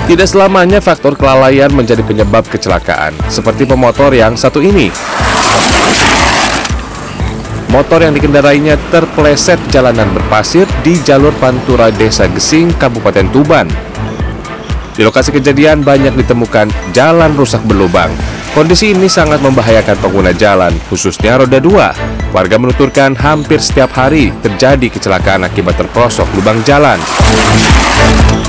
Tidak selamanya faktor kelalaian menjadi penyebab kecelakaan, seperti pemotor yang satu ini. Motor yang dikendarainya terpeleset jalanan berpasir di jalur Pantura Desa Gesing, Kabupaten Tuban. Di lokasi kejadian banyak ditemukan jalan rusak berlubang. Kondisi ini sangat membahayakan pengguna jalan, khususnya roda 2. Warga menuturkan hampir setiap hari terjadi kecelakaan akibat terperosok lubang jalan.